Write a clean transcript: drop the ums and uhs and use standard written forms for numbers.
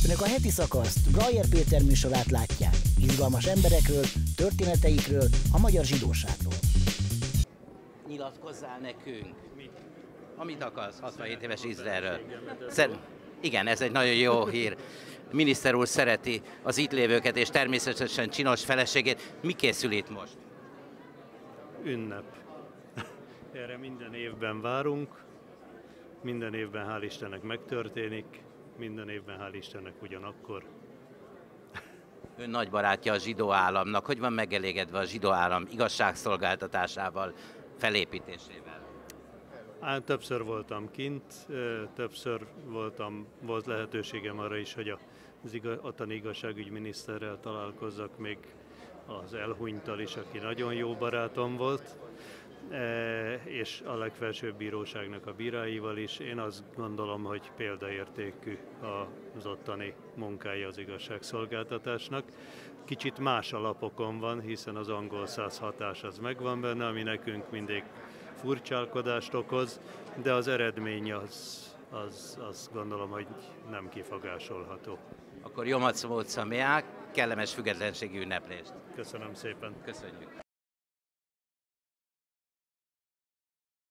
Önök a heti szakaszt, Brajer Péter műsorát látják. Izgalmas emberekről, történeteikről, a magyar zsidóságról. Nyilatkozzál nekünk. Mit? Amit akarsz, 67 éves Izraelről. Igen, ez egy nagyon jó hír. Miniszter úr szereti az itt lévőket, és természetesen csinos feleségét. Mi készül itt most? Ünnep. Erre minden évben várunk, minden évben hál' Istennek megtörténik, minden évben hál' Istennek ugyanakkor. Ön nagy barátja a zsidó államnak. Hogy van megelégedve a zsidó állam igazságszolgáltatásával, felépítésével? Többször voltam kint, többször volt lehetőségem arra is, hogy az ottani igazságügyminiszterrel találkozzak, még az elhunyttal is, aki nagyon jó barátom volt, és a legfelsőbb bíróságnak a bíráival is. Én azt gondolom, hogy példaértékű az ottani munkája az igazságszolgáltatásnak. Kicsit más alapokon van, hiszen az angol száz hatás az megvan benne, ami nekünk mindig furcsálkodást okoz, de az eredmény az gondolom, hogy nem kifogásolható. Akkor Yom Ha'atzmaut Sameach, kellemes függetlenségi ünneplést. Köszönöm szépen. Köszönjük.